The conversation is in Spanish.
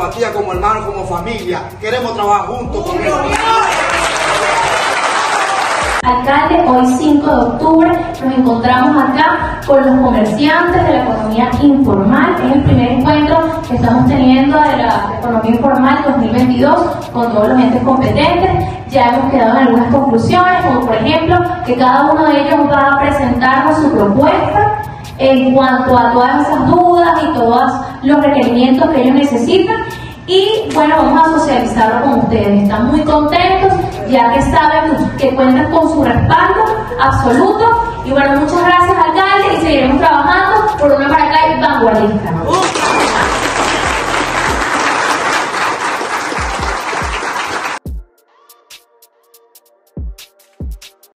empatía como hermanos, como familia. Queremos trabajar juntos con ellos. Alcalde, hoy 5 de octubre nos encontramos acá con los comerciantes de la economía informal. Es el primer encuentro que estamos teniendo de la economía informal 2022 con todos los entes competentes. Ya hemos quedado en algunas conclusiones, como por ejemplo que cada uno de ellos va a presentarnos su propuesta en cuanto a todas esas dudas y todos los requerimientos que ellos necesitan. Y bueno, vamos a socializarlo con ustedes. Están muy contentos, ya que saben que cuentan con su respaldo absoluto. Y bueno, muchas gracias, alcalde, y seguiremos trabajando por una Maracay vanguardista.